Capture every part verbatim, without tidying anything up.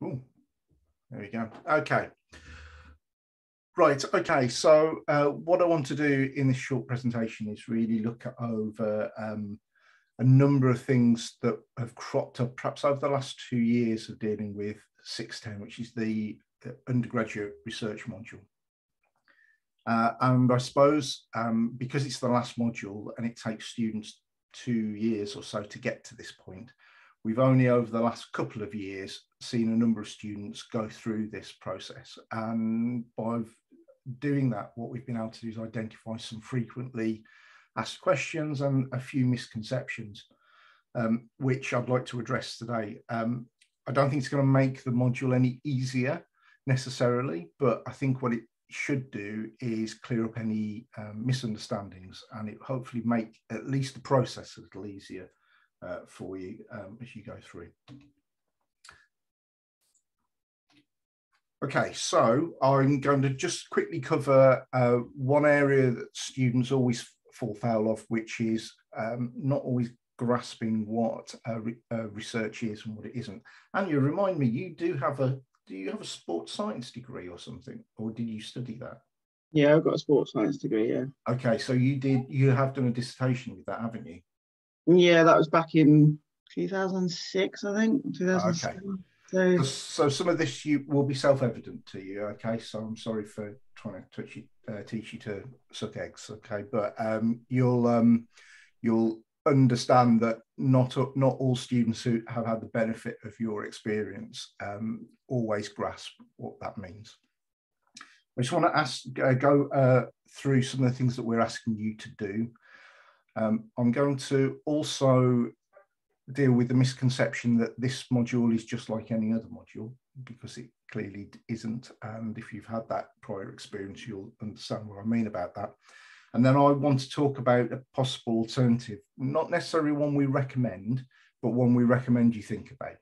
Ooh, there we go. Okay. Right, okay, so uh, what I want to do in this short presentation is really look at over um, a number of things that have cropped up perhaps over the last two years of dealing with six ten, which is the undergraduate research module. Uh, and I suppose um, because it's the last module and it takes students two years or so to get to this point, we've only over the last couple of years seen a number of students go through this process. And by doing that, what we've been able to do is identify some frequently asked questions and a few misconceptions, um, which I'd like to address today. Um, I don't think it's going to make the module any easier necessarily, but I think what it should do is clear up any um, misunderstandings, and it hopefully make at least the process a little easier uh, for you um, as you go through. Okay, so I'm going to just quickly cover uh, one area that students always fall foul of, which is um, not always grasping what uh, re uh, research is and what it isn't. And you remind me, you do have a do you have a sports science degree or something, or did you study that? Yeah, I've got a sports science degree. Yeah. Okay, so you did you have done a dissertation with that, haven't you? Yeah, that was back in two thousand six, I think. two thousand seven. Okay. So, so some of this you will be self-evident to you, okay? So I'm sorry for trying to touch you, uh, teach you to suck eggs, okay? But um, you'll um, you'll understand that not not all students who have had the benefit of your experience um, always grasp what that means. I just want to ask, uh, go uh, through some of the things that we're asking you to do. Um, I'm going to also deal with the misconception that this module is just like any other module, because it clearly isn't. And if you've had that prior experience, you'll understand what I mean about that. And then I want to talk about a possible alternative, not necessarily one we recommend, but one we recommend you think about.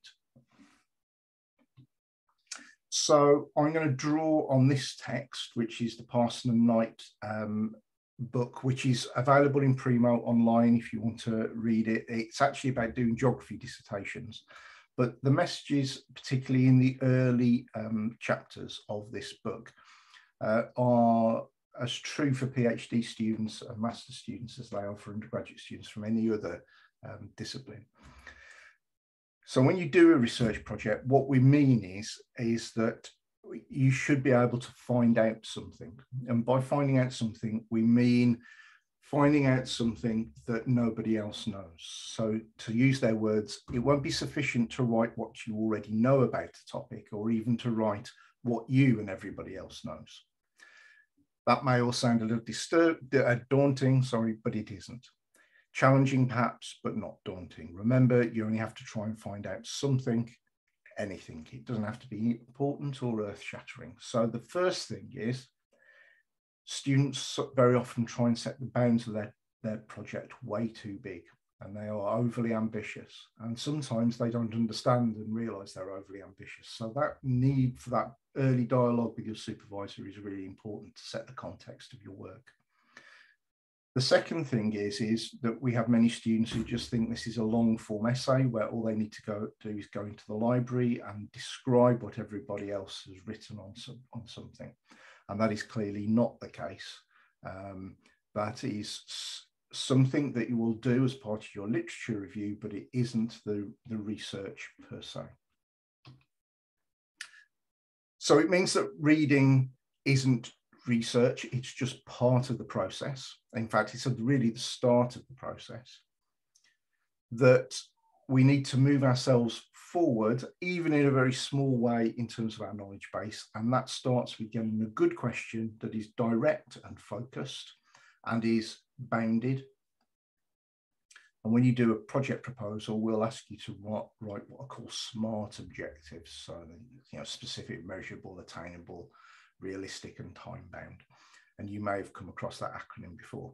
So I'm going to draw on this text, which is the Parson and Knight um, book, which is available in Primo online if you want to read it. It's actually about doing geography dissertations, but the messages, particularly in the early um, chapters of this book, uh, are as true for PhD students and master's students as they are for undergraduate students from any other um, discipline. So when you do a research project, what we mean is, is that you should be able to find out something. And by finding out something, we mean finding out something that nobody else knows. So to use their words, it won't be sufficient to write what you already know about the topic, or even to write what you and everybody else knows. That may all sound a little disturbed, uh, daunting, sorry, but it isn't. Challenging perhaps, but not daunting. Remember, you only have to try and find out something, anything. It doesn't have to be important or earth-shattering. So the first thing is, students very often try and set the bounds of their, their project way too big, and they are overly ambitious. And sometimes they don't understand and realise they're overly ambitious. So that need for that early dialogue with your supervisor is really important to set the context of your work. The second thing is, is that we have many students who just think this is a long form essay where all they need to go do is go into the library and describe what everybody else has written on, some, on something. And that is clearly not the case. Um, that is something that you will do as part of your literature review, but it isn't the, the research per se. So it means that reading isn't research, it's just part of the process. In fact, it's really the start of the process. That we need to move ourselves forward, even in a very small way in terms of our knowledge base. And that starts with getting a good question that is direct and focused and is bounded. And when you do a project proposal, we'll ask you to write what are called SMART objectives. So, you know, specific, measurable, attainable, realistic and time bound. And you may have come across that acronym before.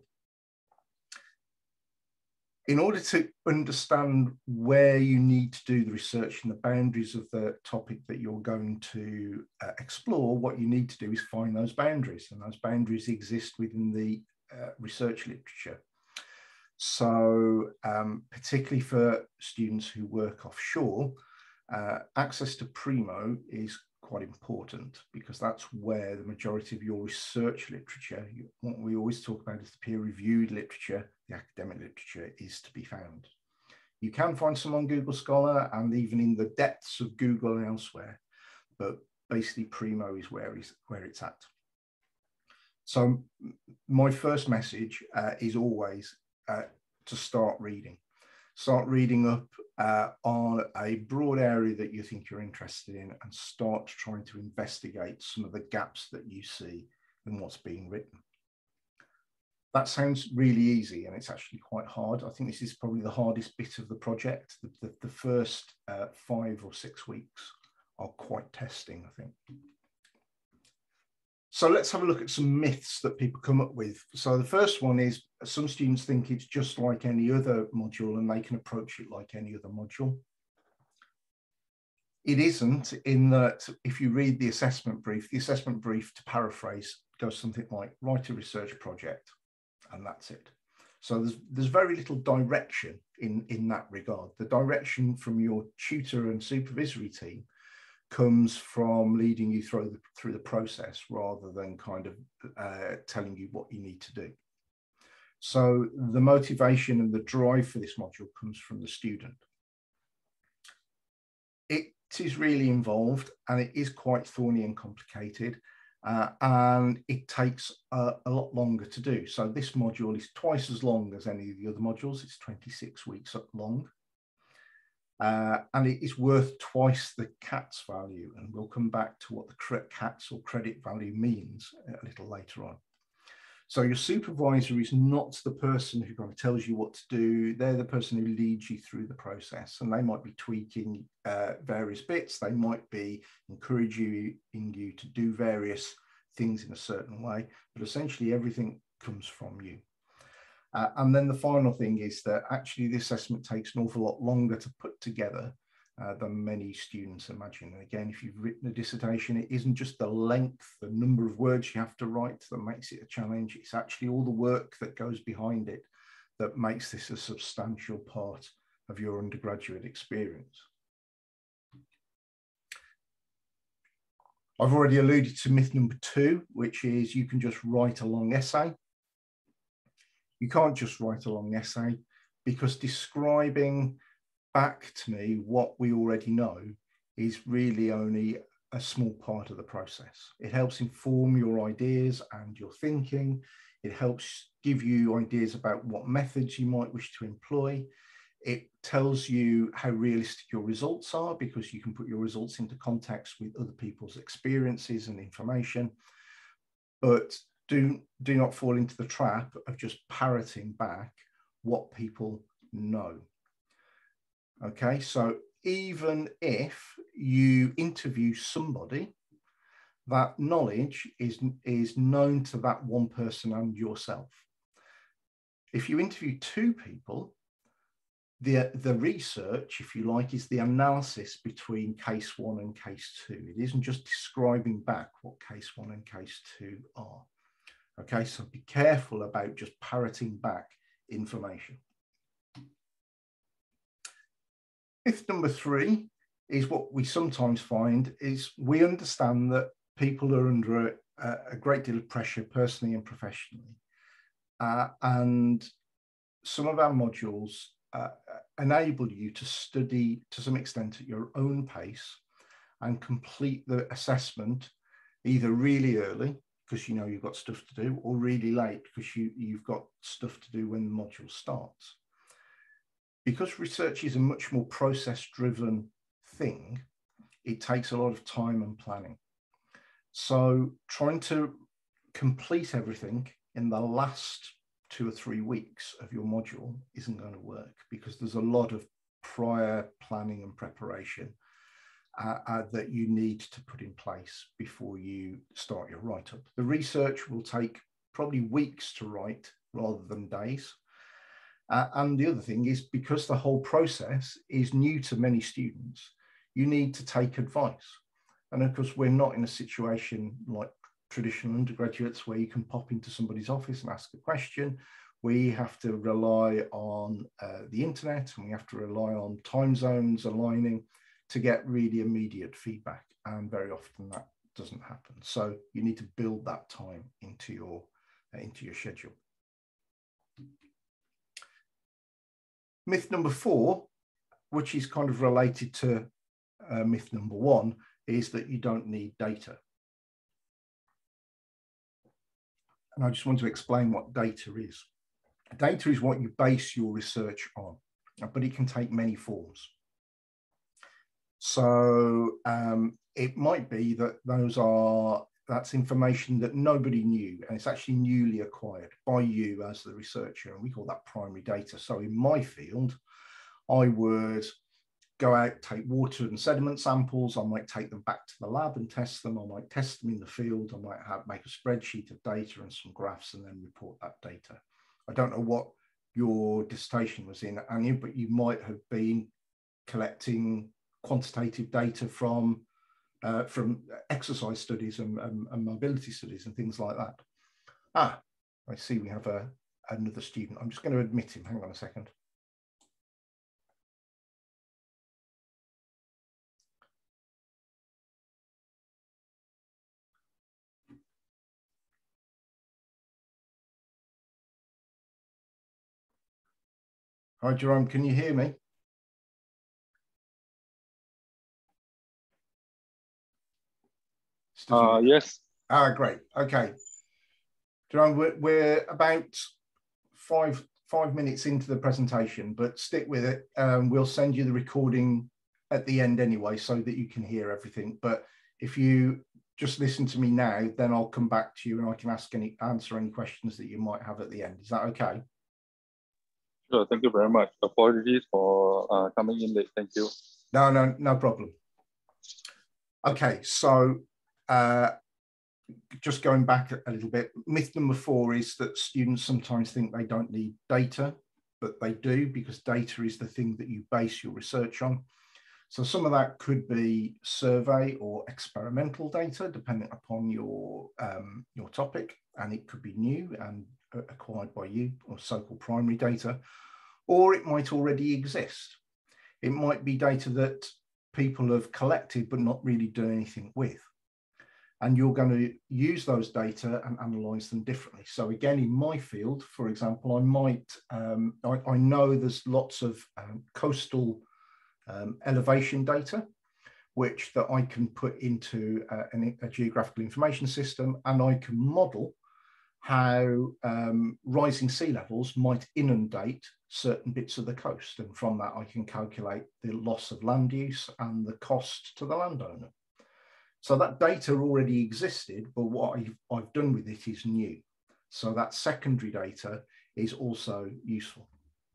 In order to understand where you need to do the research and the boundaries of the topic that you're going to uh, explore, what you need to do is find those boundaries, and those boundaries exist within the uh, research literature. So um, particularly for students who work offshore, Uh, access to Primo is quite important because that's where the majority of your research literature, what we always talk about is the peer-reviewed literature, the academic literature, is to be found. You can find some on Google Scholar and even in the depths of Google and elsewhere, but basically Primo is where, is, where it's at. So my first message uh, is always uh, to start reading. Start reading up uh, on a broad area that you think you're interested in and start trying to investigate some of the gaps that you see in what's being written. That sounds really easy and it's actually quite hard. I think this is probably the hardest bit of the project. The, the, the first uh, five or six weeks are quite testing, I think. So let's have a look at some myths that people come up with. So the first one is some students think it's just like any other module and they can approach it like any other module. It isn't, in that if you read the assessment brief, the assessment brief, to paraphrase, goes something like write a research project and that's it. So there's, there's very little direction in, in that regard. The direction from your tutor and supervisory team comes from leading you through the, through the process rather than kind of uh, telling you what you need to do. So the motivation and the drive for this module comes from the student. It is really involved and it is quite thorny and complicated uh, and it takes a, a lot longer to do. So this module is twice as long as any of the other modules. It's twenty-six weeks long. Uh, and it is worth twice the C A T S value, and we'll come back to what the C A T S or credit value means a little later on. So your supervisor is not the person who kind of tells you what to do. They're the person who leads you through the process, and they might be tweaking uh, various bits. They might be encouraging you to do various things in a certain way, but essentially everything comes from you. Uh, and then the final thing is that actually the assessment takes an awful lot longer to put together uh, than many students imagine. And again, if you've written a dissertation, it isn't just the length, the number of words you have to write that makes it a challenge. It's actually all the work that goes behind it that makes this a substantial part of your undergraduate experience. I've already alluded to myth number two, which is you can just write a long essay. You can't just write a long essay, because describing back to me what we already know is really only a small part of the process. It helps inform your ideas and your thinking. It helps give you ideas about what methods you might wish to employ. It tells you how realistic your results are, because you can put your results into context with other people's experiences and information. But Do, do not fall into the trap of just parroting back what people know. Okay, so even if you interview somebody, that knowledge is, is known to that one person and yourself. If you interview two people, the, the research, if you like, is the analysis between case one and case two. It isn't just describing back what case one and case two are. Okay, so be careful about just parroting back information. Myth number three is what we sometimes find is we understand that people are under a, a great deal of pressure personally and professionally. Uh, and some of our modules uh, enable you to study to some extent at your own pace and complete the assessment either really early, because you know you've got stuff to do, or really late because you, you've got stuff to do when the module starts. Because research is a much more process-driven thing, it takes a lot of time and planning. So trying to complete everything in the last two or three weeks of your module isn't going to work, because there's a lot of prior planning and preparation Uh, uh, that you need to put in place before you start your write-up. The research will take probably weeks to write rather than days. Uh, and the other thing is, because the whole process is new to many students, you need to take advice. And of course, we're not in a situation like traditional undergraduates where you can pop into somebody's office and ask a question. We have to rely on uh, the internet, and we have to rely on time zones aligning. to get really immediate feedback, and very often that doesn't happen. So you need to build that time into your uh, into your schedule. Myth number four, which is kind of related to uh, myth number one, is that you don't need data. And I just want to explain what data is. Data is what you base your research on, but it can take many forms. So um, it might be that those are, that's information that nobody knew, and it's actually newly acquired by you as the researcher, and we call that primary data. So in my field, I would go out, take water and sediment samples. I might take them back to the lab and test them. I might test them in the field. I might have make a spreadsheet of data and some graphs and then report that data. I don't know what your dissertation was in, Anya, but you might have been collecting quantitative data from uh, from exercise studies and, and, and mobility studies and things like that. Ah, I see we have a, another student. I'm just going to admit him. Hang on a second. Hi, Jerome, can you hear me? Uh, yes. Ah, great. Okay. Jerome, we're, we're about five, five minutes into the presentation, but stick with it. Um, we'll send you the recording at the end anyway, so that you can hear everything. But if you just listen to me now, then I'll come back to you and I can ask any, answer any questions that you might have at the end. Is that okay? Sure, thank you very much. Apologies for uh, coming in late. Thank you. No, no, no problem. Okay, so uh, just going back a little bit, myth number four is that students sometimes think they don't need data, but they do, because data is the thing that you base your research on. So some of that could be survey or experimental data, depending upon your, um, your topic, and it could be new and acquired by you, or so-called primary data, or it might already exist. It might be data that people have collected but not really done anything with. And you're going to use those data and analyze them differently. So again, in my field, for example, I might, um, I, I know there's lots of um, coastal um, elevation data, which that I can put into uh, an, a geographical information system, and I can model how um, rising sea levels might inundate certain bits of the coast. And from that, I can calculate the loss of land use and the cost to the landowner. So that data already existed, but what I've, I've done with it is new. So that secondary data is also useful.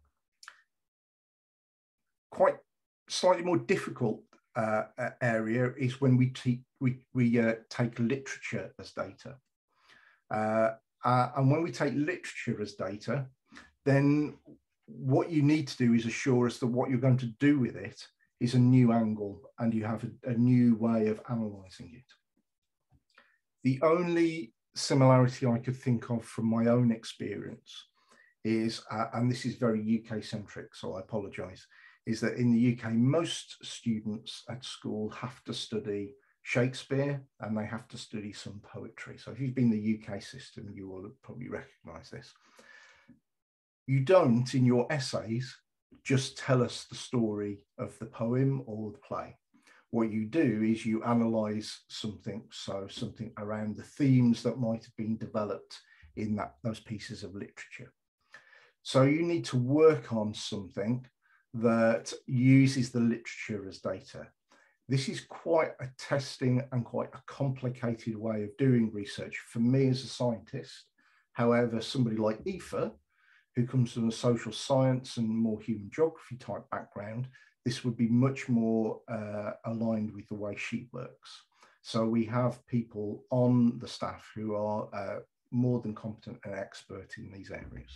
Quite slightly more difficult uh, area is when we, we, we uh, take literature as data. Uh, uh, and when we take literature as data, then what you need to do is assure us that what you're going to do with it is a new angle, and you have a, a new way of analysing it. The only similarity I could think of from my own experience is, uh, and this is very U K centric, so I apologise, is that in the U K, most students at school have to study Shakespeare and they have to study some poetry. So if you've been in the U K system, you will probably recognise this. You don't, in your essays, just tell us the story of the poem or the play. What you do is you analyse something, so something around the themes that might have been developed in that, those pieces of literature. So you need to work on something that uses the literature as data. This is quite a testing and quite a complicated way of doing research for me as a scientist. However, somebody like Aoife, who comes from a social science and more human geography type background, this would be much more uh, aligned with the way she works. So we have people on the staff who are uh, more than competent and expert in these areas.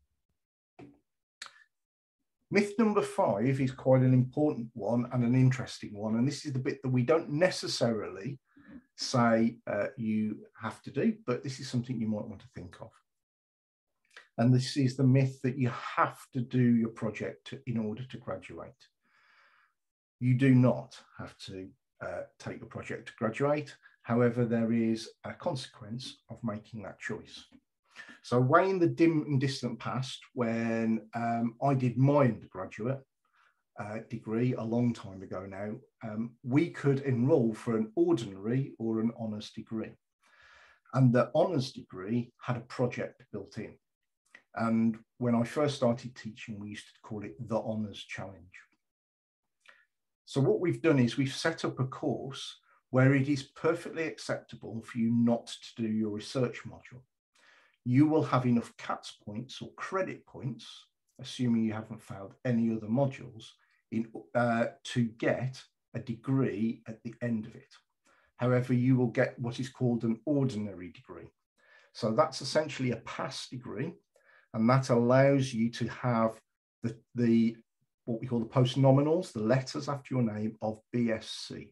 Myth number five is quite an important one and an interesting one. And this is the bit that we don't necessarily say uh, you have to do, but this is something you might want to think of. And this is the myth that you have to do your project in order to graduate. You do not have to uh, take your project to graduate. However, there is a consequence of making that choice. So way in the dim and distant past, when um, I did my undergraduate uh, degree a long time ago now, um, we could enroll for an ordinary or an honours degree. And the honours degree had a project built in. And when I first started teaching, we used to call it the Honours Challenge. So what we've done is we've set up a course where it is perfectly acceptable for you not to do your research module. You will have enough C A T S points or credit points, assuming you haven't failed any other modules, in, uh, to get a degree at the end of it. However, you will get what is called an ordinary degree. So that's essentially a pass degree, and that allows you to have the, the what we call the post-nominals, the letters after your name of B S c.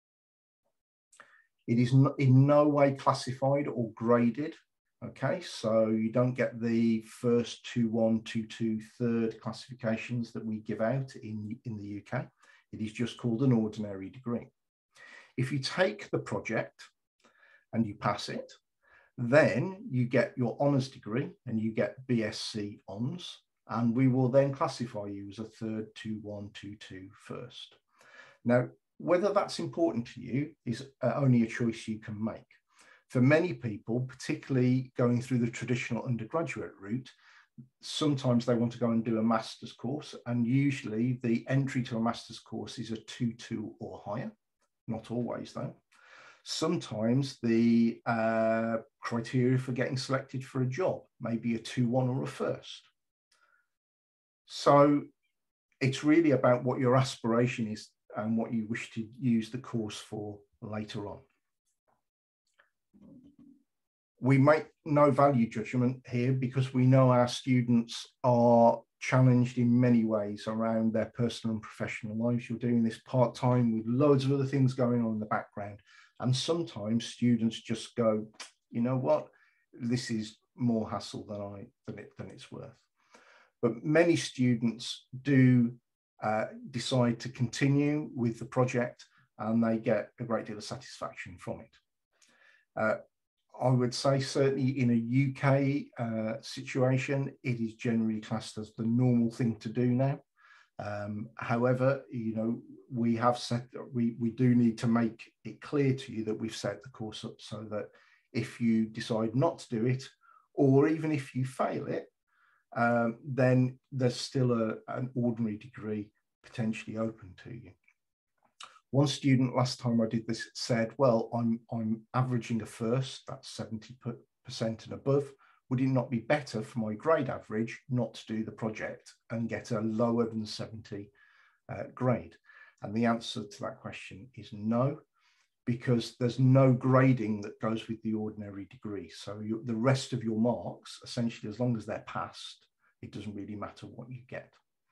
It is in no way classified or graded. Okay, so you don't get the first two one, two two, third classifications that we give out in, in the U K. It is just called an ordinary degree. If you take the project and you pass it, then you get your honours degree and you get B S c Hons, and we will then classify you as a third two one, two two first. Now, whether that's important to you is uh, only a choice you can make. For many people, particularly going through the traditional undergraduate route, sometimes they want to go and do a master's course, and usually the entry to a master's course is a two two or higher, not always though. Sometimes the uh, criteria for getting selected for a job may be a two one or a first. So it's really about what your aspiration is and what you wish to use the course for later on. We make no value judgment here because we know our students are challenged in many ways around their personal and professional lives. You're doing this part-time with loads of other things going on in the background. And sometimes students just go, you know what, this is more hassle than, I, than, it, than it's worth. But many students do uh, decide to continue with the project, and they get a great deal of satisfaction from it. Uh, I would say certainly in a U K uh, situation, it is generally classed as the normal thing to do now. Um, however, you know, we have set, we, we do need to make it clear to you that we've set the course up so that if you decide not to do it, or even if you fail it, um, then there's still a, an ordinary degree potentially open to you. One student last time I did this said, well, I'm, I'm averaging a first, that's seventy percent and above. Would it not be better for my grade average not to do the project and get a lower than seventy uh, grade? And the answer to that question is no, because there's no grading that goes with the ordinary degree. So you, the rest of your marks, essentially, as long as they're passed, it doesn't really matter what you get.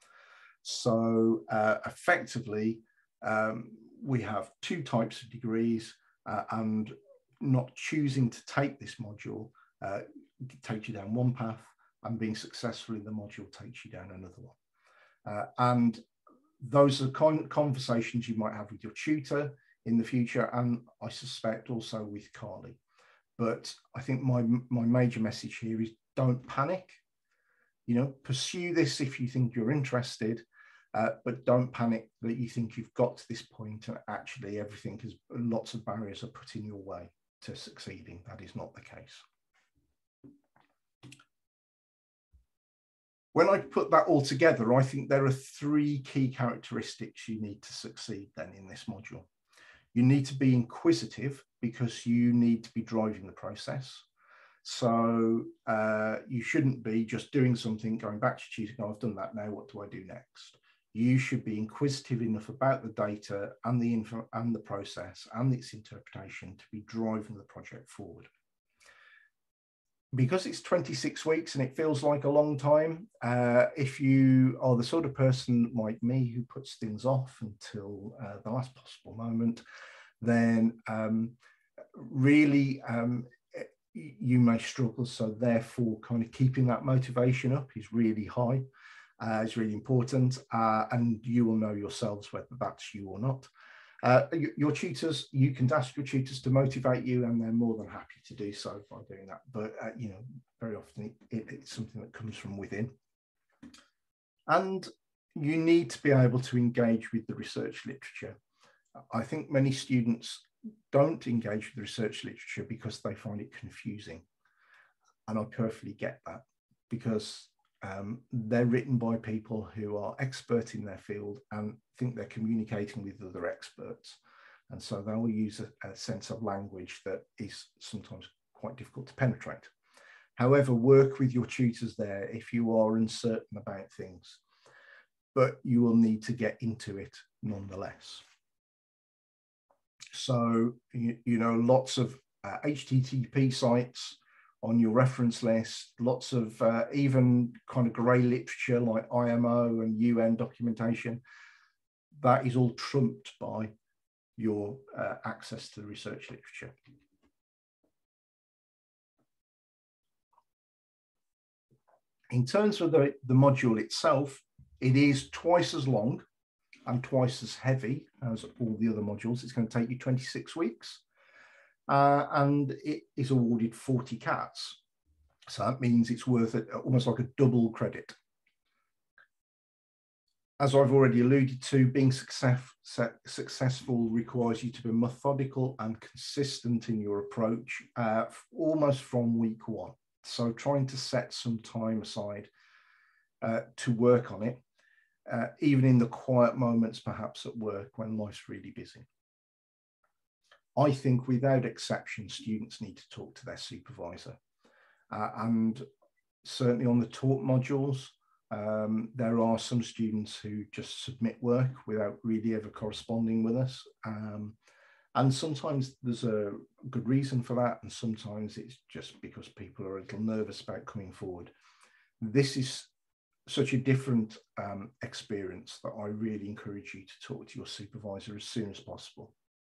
So uh, effectively, um, we have two types of degrees, uh, and not choosing to take this module uh, takes you down one path, and being successful in the module takes you down another one. Uh, and those are con conversations you might have with your tutor in the future, and I suspect also with Carly. But I think my, my major message here is don't panic. You know, pursue this if you think you're interested, uh, but don't panic that you think you've got to this point and actually everything is, lots of barriers are put in your way to succeeding. That is not the case. When I put that all together, I think there are three key characteristics you need to succeed then in this module. You need to be inquisitive because you need to be driving the process. So uh, you shouldn't be just doing something, going back to choosing, oh, I've done that now, what do I do next? You should be inquisitive enough about the data and the info and the process and its interpretation to be driving the project forward. Because it's twenty-six weeks and it feels like a long time, uh, if you are the sort of person like me who puts things off until uh, the last possible moment, then um, really um, you may struggle. So therefore, kind of keeping that motivation up is really high. uh, is really important, uh, and you will know yourselves whether that's you or not. Uh, your tutors, you can ask your tutors to motivate you, and they're more than happy to do so by doing that. But uh, you know, very often it, it, it's something that comes from within. And you need to be able to engage with the research literature. I think many students don't engage with the research literature because they find it confusing. And I perfectly get that, because um, they're written by people who are expert in their field and think they're communicating with other experts. And so they will use a, a sense of language that is sometimes quite difficult to penetrate. However, work with your tutors there if you are uncertain about things, but you will need to get into it nonetheless. So, you, you know, lots of uh, H T T P sites on your reference list, lots of uh, even kind of grey literature like I M O and U N documentation, that is all trumped by your uh, access to the research literature. In terms of the, the module itself, it is twice as long and twice as heavy as all the other modules. It's going to take you twenty-six weeks, uh, and it is awarded forty cats. So that means it's worth it, almost like a double credit. As I've already alluded to, being success, successful requires you to be methodical and consistent in your approach, uh, almost from week one. So trying to set some time aside uh, to work on it, uh, even in the quiet moments, perhaps at work when life's really busy. I think without exception, students need to talk to their supervisor. Uh, and certainly on the taught modules, um, there are some students who just submit work without really ever corresponding with us. Um, and sometimes there's a good reason for that, and sometimes it's just because people are a little nervous about coming forward. This is such a different um, experience that I really encourage you to talk to your supervisor as soon as possible.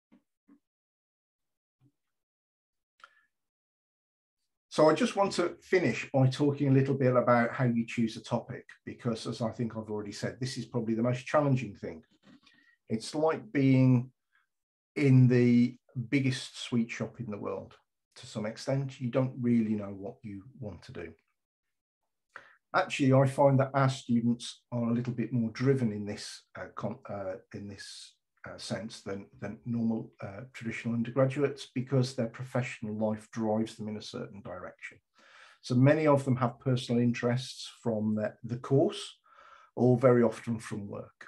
So I just want to finish by talking a little bit about how you choose a topic, because as I think I've already said, this is probably the most challenging thing. It's like being in the biggest sweet shop in the world. To some extent, you don't really know what you want to do. Actually, I find that our students are a little bit more driven in this uh, con uh, in this uh, sense than, than normal uh, traditional undergraduates, because their professional life drives them in a certain direction. So many of them have personal interests from the, the course, or very often from work.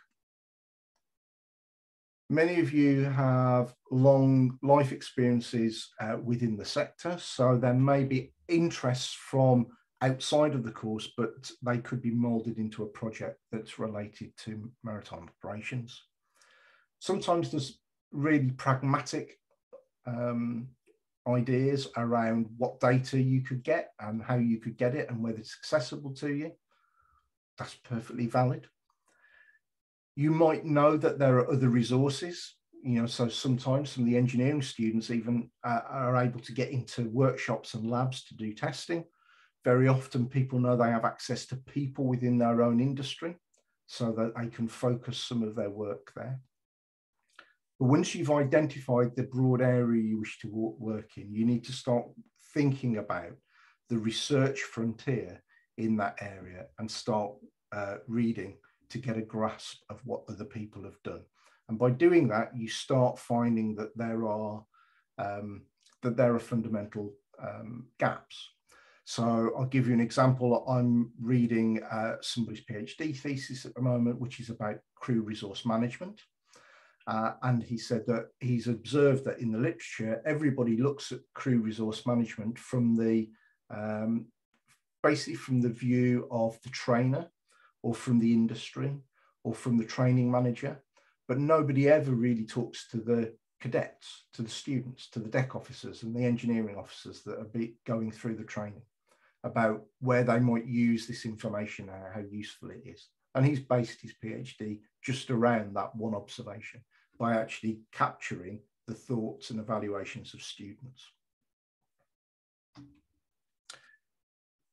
Many of you have long life experiences uh, within the sector, so there may be interests from outside of the course, but they could be moulded into a project that's related to maritime operations. Sometimes there's really pragmatic um, ideas around what data you could get and how you could get it and whether it's accessible to you. That's perfectly valid. You might know that there are other resources, you know, so sometimes some of the engineering students even uh, are able to get into workshops and labs to do testing. Very often people know they have access to people within their own industry so that they can focus some of their work there. But once you've identified the broad area you wish to work in, you need to start thinking about the research frontier in that area and start uh, reading to get a grasp of what other people have done. And by doing that, you start finding that there are, um, that there are fundamental um, gaps. So I'll give you an example. I'm reading uh, somebody's PhD thesis at the moment, which is about crew resource management. Uh, and he said that he's observed that in the literature, everybody looks at crew resource management from the, um, basically from the view of the trainer or from the industry or from the training manager, but nobody ever really talks to the cadets, to the students, to the deck officers and the engineering officers that are be going through the training about where they might use this information and how useful it is. And he's based his PhD just around that one observation by actually capturing the thoughts and evaluations of students.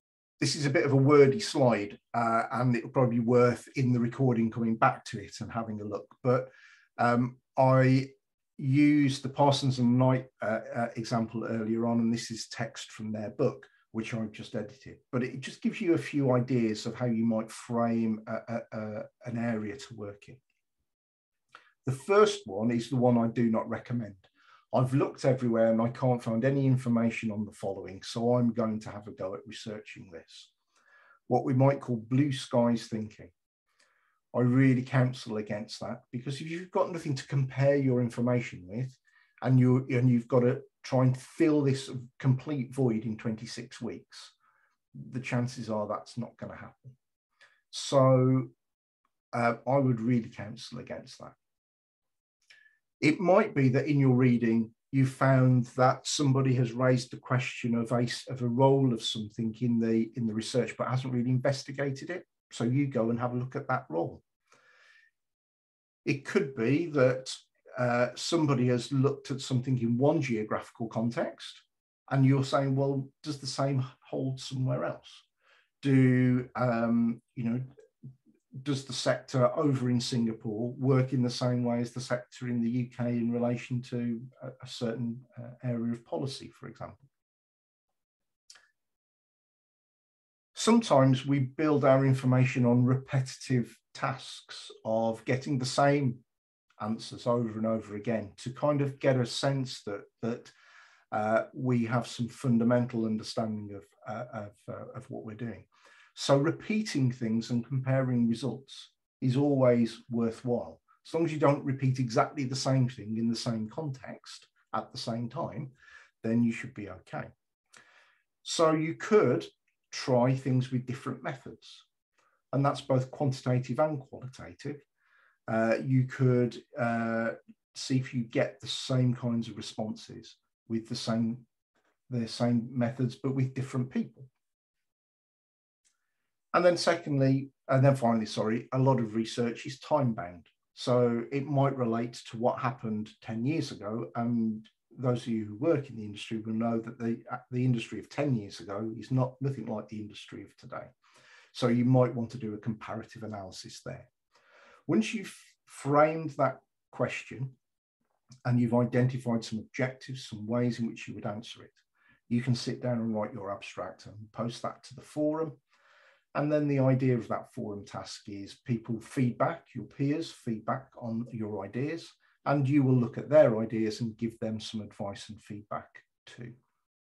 this is a bit of a wordy slide, uh, and it'll probably be worth in the recording coming back to it and having a look. But um, I used the Parsons and Knight uh, uh, example earlier on, and this is text from their book, which I've just edited. But it just gives you a few ideas of how you might frame a, a, a, an area to work in. The first one is the one I do not recommend. I've looked everywhere and I can't find any information on the following, so I'm going to have a go at researching this. What we might call blue skies thinking. I really counsel against that, because if you've got nothing to compare your information with, and, you, and you've got to try and fill this complete void in twenty-six weeks, the chances are that's not going to happen. So uh, I would really counsel against that. It might be that in your reading, you found that somebody has raised the question of a, of a role of something in the, in the research, but hasn't really investigated it. So you go and have a look at that role. It could be that uh, somebody has looked at something in one geographical context, and you're saying, well, does the same hold somewhere else? Do, um, you know, does the sector over in Singapore work in the same way as the sector in the U K in relation to a, a certain uh, area of policy, for example? Sometimes we build our information on repetitive tasks of getting the same answers over and over again to kind of get a sense that, that uh, we have some fundamental understanding of, uh, of, uh, of what we're doing. So repeating things and comparing results is always worthwhile. As long as you don't repeat exactly the same thing in the same context at the same time, then you should be okay. So you could try things with different methods, and that's both quantitative and qualitative. Uh, you could uh, see if you get the same kinds of responses with the same, the same methods, but with different people. And then secondly, and then finally, sorry, a lot of research is time bound. So it might relate to what happened ten years ago. And those of you who work in the industry will know that the, the industry of ten years ago is not nothing like the industry of today. So you might want to do a comparative analysis there. Once you've framed that question and you've identified some objectives, some ways in which you would answer it, you can sit down and write your abstract and post that to the forum. And then the idea of that forum task is people feedback, your peers feedback on your ideas, and you will look at their ideas and give them some advice and feedback too.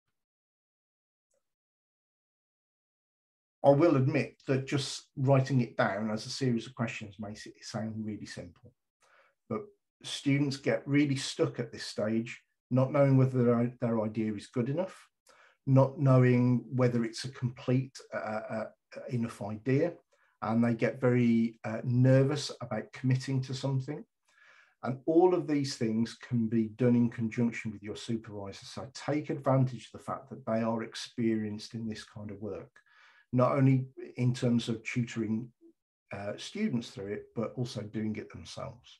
I will admit that just writing it down as a series of questions makes it sound really simple. But students get really stuck at this stage, not knowing whether their, their idea is good enough, not knowing whether it's a complete uh, uh, enough idea, and they get very uh, nervous about committing to something. And all of these things can be done in conjunction with your supervisor. So take advantage of the fact that they are experienced in this kind of work, not only in terms of tutoring uh, students through it, but also doing it themselves.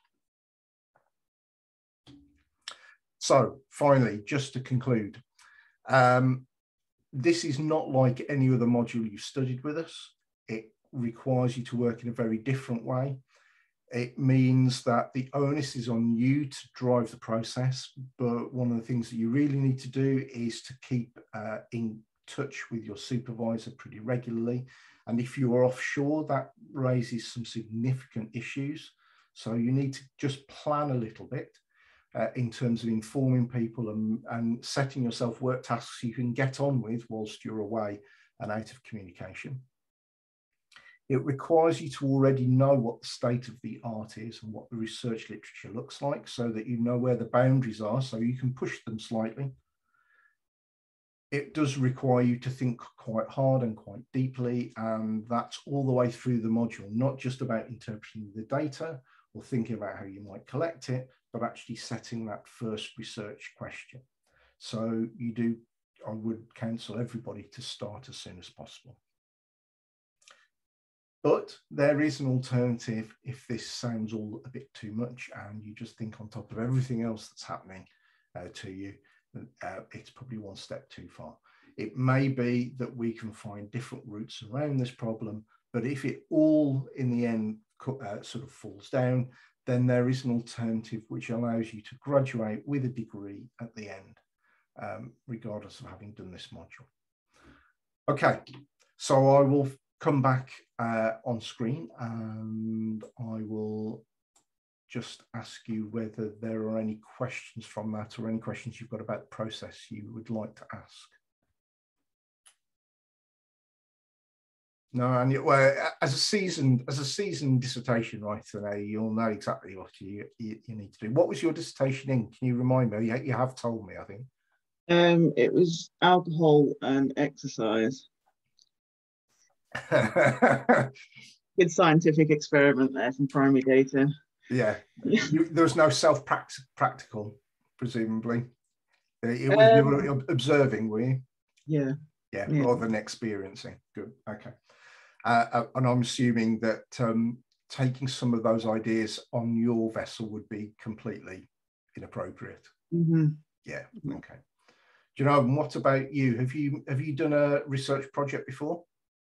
So finally, just to conclude, um, this is not like any other module you've studied with us. It requires you to work in a very different way. It means that the onus is on you to drive the process, but one of the things that you really need to do is to keep uh, in touch with your supervisor pretty regularly. And if you are offshore, that raises some significant issues. So you need to just plan a little bit uh, in terms of informing people and, and setting yourself work tasks you can get on with whilst you're away and out of communication. It requires you to already know what the state of the art is and what the research literature looks like, so that you know where the boundaries are, so you can push them slightly. It does require you to think quite hard and quite deeply, and that's all the way through the module, not just about interpreting the data or thinking about how you might collect it, but actually setting that first research question. So you do, I would counsel everybody to start as soon as possible. But there is an alternative if this sounds all a bit too much and you just think on top of everything else that's happening uh, to you, uh, it's probably one step too far. It may be that we can find different routes around this problem, but if it all in the end uh, sort of falls down, then there is an alternative which allows you to graduate with a degree at the end, um, regardless of having done this module. Okay, so I will come back uh, on screen and I will just ask you whether there are any questions from that or any questions you've got about the process you would like to ask. No, and you, well, as a seasoned as a seasoned dissertation writer, now you'll know exactly what you, you you need to do. What was your dissertation in? Can you remind me? You, you have told me, I think. Um, it was alcohol and exercise. Good scientific experiment there from primary data. Yeah, you, there was no self-practical, presumably. It was, um, you were observing, were you? Yeah. Yeah, yeah. rather than experiencing. Good. Okay. Uh, and I'm assuming that um, taking some of those ideas on your vessel would be completely inappropriate. Mm-hmm. Yeah. Okay. Do you know, what about you? Have you have you done a research project before?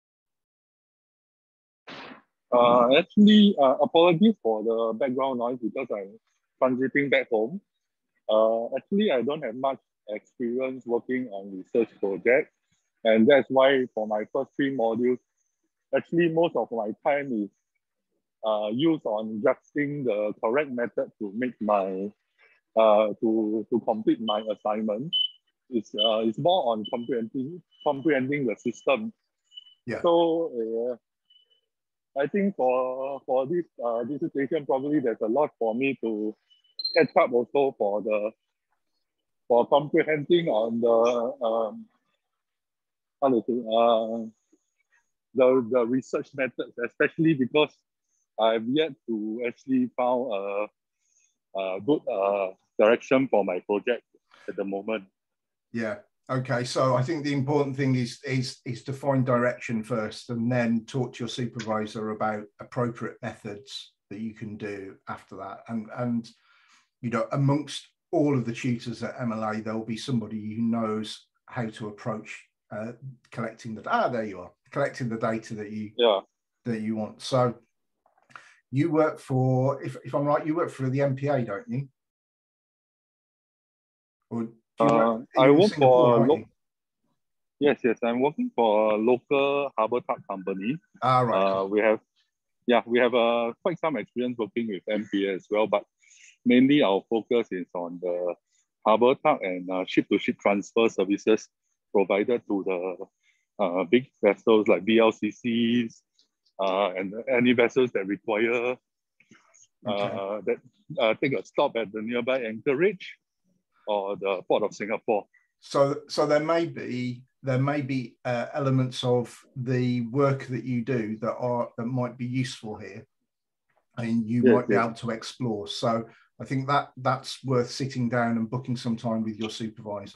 Uh, actually, uh, apologies for the background noise because I'm transiting back home. Uh, actually, I don't have much experience working on research projects, and that's why for my first three modules, actually most of my time is uh, used on guessing the correct method to make my uh, to to complete my assignment. It's uh, it's more on comprehending comprehending the system. Yeah. So uh, I think for for this uh, dissertation, probably there's a lot for me to catch up also for the for comprehending on the um, how to say uh, the the research methods, especially because I've yet to actually found a, a good uh, direction for my project at the moment. Yeah. Okay. So I think the important thing is is is to find direction first, and then talk to your supervisor about appropriate methods that you can do after that. And and you know, amongst all of the tutors at M L A, there will be somebody who knows how to approach uh, collecting the ah there you are collecting the data that you yeah that you want. So you work for, if if I'm right, you work for the M P A, don't you? Or do you uh, work, I in work Singapore, for aren't you? yes yes I'm working for a local harbour tug company. Ah, right. Uh, we have yeah we have uh, quite some experience working with M P A as well, but mainly our focus is on the harbour tug and uh, ship-to-ship transfer services provided to the uh, big vessels like B L C Cs uh, and any vessels that require Okay. uh, that uh, take a stop at the nearby anchorage or the Port of Singapore. So, so there may be there may be uh, elements of the work that you do that are that might be useful here, and you yes, might be yes. able to explore. So, I think that that's worth sitting down and booking some time with your supervisor.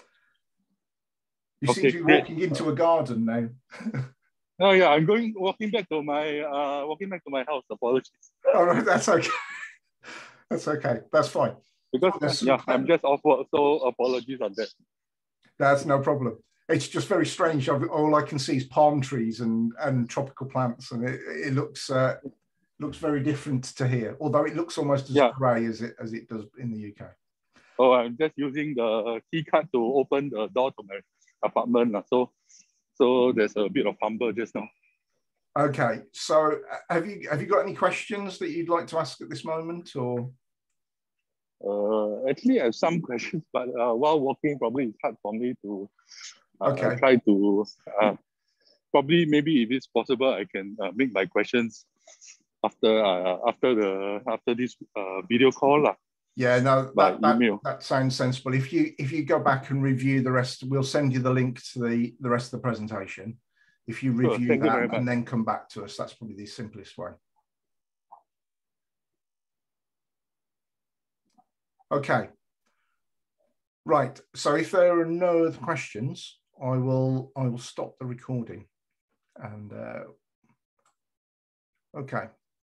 You Okay, seem to be great. walking into a garden now. Oh yeah, I'm going walking back to my uh walking back to my house. Apologies. Oh, right, that's okay. That's okay. That's fine. Because That's, yeah, I'm just off work, so apologies on that. That's no problem. It's just very strange. I've, all I can see is palm trees and and tropical plants, and it, it looks uh, looks very different to here. Although it looks almost as Yeah. grey as it as it does in the U K. Oh, I'm just using the key card to open the door to my apartment. So so there's a bit of humble just now. Okay. So have you have you got any questions that you'd like to ask at this moment, or? Uh, actually, I have some questions, but uh, while walking, probably it's hard for me to uh, Okay. try to. Uh, probably, maybe if it's possible, I can uh, make my questions after uh, after the after this uh, video call lah. Yeah, no, by that, that email. that sounds sensible. If you if you go back and review the rest, we'll send you the link to the the rest of the presentation. If you Sure, review thank you that very much. and then come back to us, that's probably the simplest way. Okay. Right. So if there are no other questions, I will I will stop the recording. And uh, okay.